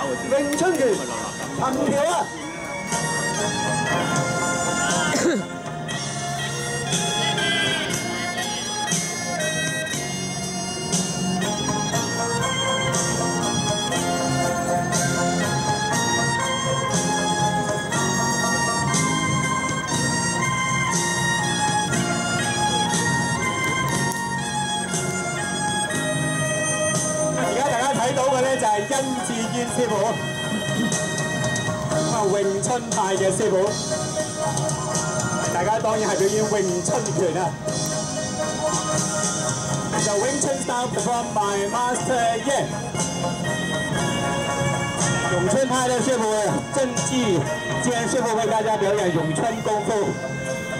詠春拳，藤條啊！睇到嘅咧就係殷志堅師傅，咁啊詠春派嘅師傅，大家當然係表演詠春拳啊。就詠春 style performed by Master Yan， 咏春派的師傅鄭繼堅師傅為大家表演詠春功夫。